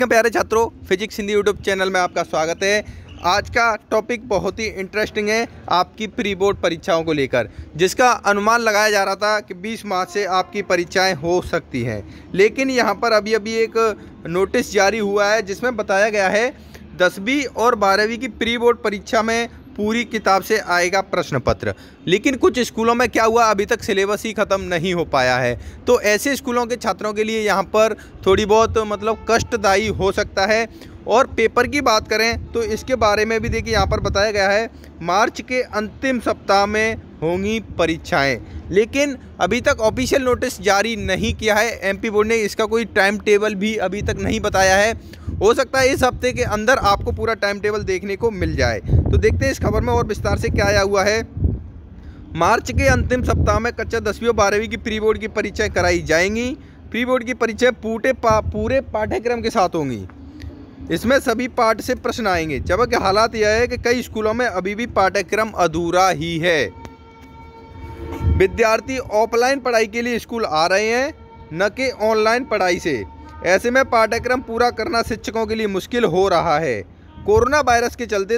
प्यारे छात्रों, physics Hindi YouTube channel में आपका स्वागत है। आज का टॉपिक बहुत ही इंटरेस्टिंग है आपकी प्री बोर्ड परीक्षाओं को लेकर, जिसका अनुमान लगाया जा रहा था कि 20 मार्च से आपकी परीक्षाएं हो सकती हैं। लेकिन यहां पर अभी एक नोटिस जारी हुआ है जिसमें बताया गया है 10वीं और 12वीं की प्री बोर्ड परीक्षा में पूरी किताब से आएगा प्रश्न पत्र। लेकिन कुछ स्कूलों में क्या हुआ, अभी तक सिलेबस ही ख़त्म नहीं हो पाया है। तो ऐसे स्कूलों के छात्रों के लिए यहाँ पर थोड़ी बहुत कष्टदायी हो सकता है। और पेपर की बात करें तो इसके बारे में भी देखिए यहाँ पर बताया गया है मार्च के अंतिम सप्ताह में होंगी परीक्षाएं। लेकिन अभी तक ऑफिशियल नोटिस जारी नहीं किया है एमपी बोर्ड ने, इसका कोई टाइम टेबल भी अभी तक नहीं बताया है। हो सकता है इस हफ्ते के अंदर आपको पूरा टाइम टेबल देखने को मिल जाए। तो देखते हैं इस खबर में और विस्तार से क्या आया हुआ है। मार्च के अंतिम सप्ताह में कक्षा 10वीं और 12वीं की प्री बोर्ड की परीक्षाएं कराई जाएंगी। प्री बोर्ड की परीक्षाएं पूरे पाठ्यक्रम के साथ होंगी। इसमें सभी पाठ से प्रश्न आएंगे। जबकि हालात यह है कि कई स्कूलों में अभी भी पाठ्यक्रम अधूरा ही है। विद्यार्थी ऑफलाइन पढ़ाई के लिए स्कूल आ रहे हैं, न कि ऑनलाइन पढ़ाई से। ऐसे में पाठ्यक्रम पूरा करना शिक्षकों के लिए मुश्किल हो रहा है। कोरोना वायरस के चलते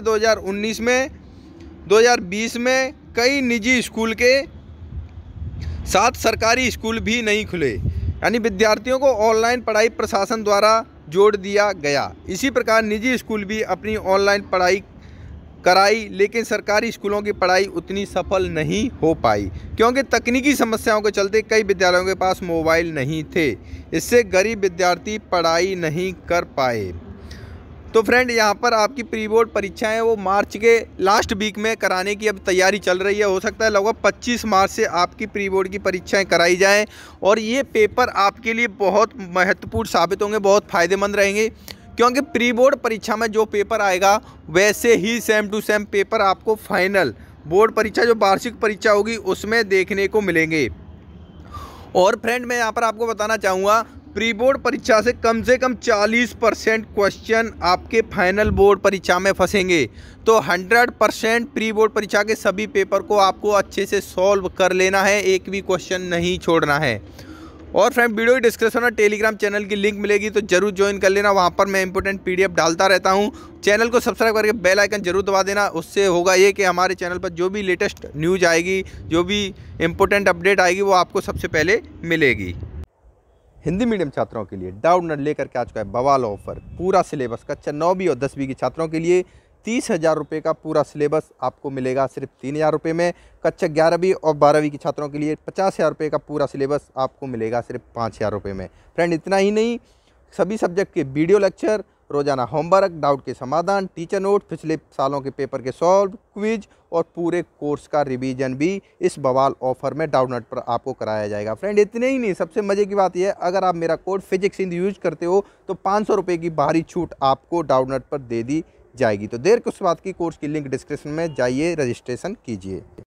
2020 में कई निजी स्कूल के साथ सरकारी स्कूल भी नहीं खुले, यानी विद्यार्थियों को ऑनलाइन पढ़ाई प्रशासन द्वारा जोड़ दिया गया। इसी प्रकार निजी स्कूल भी अपनी ऑनलाइन पढ़ाई कराई, लेकिन सरकारी स्कूलों की पढ़ाई उतनी सफल नहीं हो पाई क्योंकि तकनीकी समस्याओं के चलते कई विद्यालयों के पास मोबाइल नहीं थे। इससे गरीब विद्यार्थी पढ़ाई नहीं कर पाए। तो फ्रेंड, यहाँ पर आपकी प्री बोर्ड परीक्षाएं वो मार्च के लास्ट वीक में कराने की अब तैयारी चल रही है। हो सकता है लगभग 25 मार्च से आपकी प्री बोर्ड की परीक्षाएं कराई जाएं और ये पेपर आपके लिए बहुत महत्वपूर्ण साबित होंगे, बहुत फ़ायदेमंद रहेंगे। क्योंकि प्री बोर्ड परीक्षा में जो पेपर आएगा वैसे ही सेम टू सेम पेपर आपको फाइनल बोर्ड परीक्षा जो वार्षिक परीक्षा होगी उसमें देखने को मिलेंगे। और फ्रेंड, मैं यहाँ पर आपको बताना चाहूँगा प्री बोर्ड परीक्षा से कम 40% क्वेश्चन आपके फाइनल बोर्ड परीक्षा में फंसेंगे। तो 100% प्री बोर्ड परीक्षा के सभी पेपर को आपको अच्छे से सॉल्व कर लेना है, एक भी क्वेश्चन नहीं छोड़ना है। और फ्रेंड, वीडियो की डिस्क्रिप्शन में टेलीग्राम चैनल की लिंक मिलेगी, तो जरूर ज्वाइन कर लेना। वहाँ पर मैं इंपॉर्टेंट पीडीएफ डालता रहता हूँ। चैनल को सब्सक्राइब करके बेल आइकन जरूर दबा देना। उससे होगा ये कि हमारे चैनल पर जो भी लेटेस्ट न्यूज़ आएगी, जो भी इंपॉर्टेंट अपडेट आएगी, वो आपको सबसे पहले मिलेगी। हिंदी मीडियम छात्रों के लिए डाउट नट लेकर के आ चुका है बवाल ऑफर। पूरा सिलेबस कक्षा 9वीं और 10वीं के छात्रों के लिए 30,000 रुपये का पूरा सिलेबस आपको मिलेगा सिर्फ 3,000 रुपये में। कक्षा 11वीं और 12वीं के छात्रों के लिए 50,000 रुपये का पूरा सिलेबस आपको मिलेगा सिर्फ 5,000 रुपये में। फ्रेंड, इतना ही नहीं, सभी सब्जेक्ट के वीडियो लेक्चर, रोजाना होमवर्क, डाउट के समाधान, टीचर नोट, पिछले सालों के पेपर के सॉल्व, क्विज और पूरे कोर्स का रिवीजन भी इस बवाल ऑफर में डाउट नट पर आपको कराया जाएगा। फ्रेंड, इतने ही नहीं, सबसे मजे की बात यह है अगर आप मेरा कोड फिजिक्स हिंदी यूज करते हो तो 500 रुपये की भारी छूट आपको डाउट नट पर दे दी जाएगी। तो देर किस बात की, कोर्स की लिंक डिस्क्रिप्शन में जाइए, रजिस्ट्रेशन कीजिए।